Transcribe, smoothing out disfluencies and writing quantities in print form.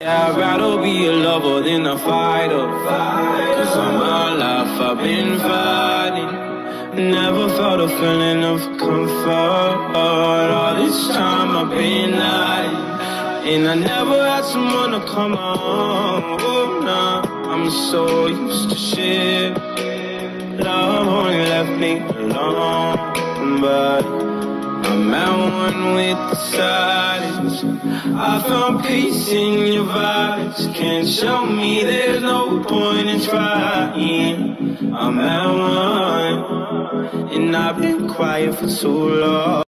Yeah, I'd rather be a lover than a fighter. Cause all my life I've been fighting. Never felt a feeling of comfort. All this time I've been hiding, and I never had someone to come home. Oh, nah, I'm so used to shit. Love only left me alone, but I'm at one with the silence. I found peace in your vibes. Can't show me there's no point in trying. I'm at one, and I've been quiet for too long.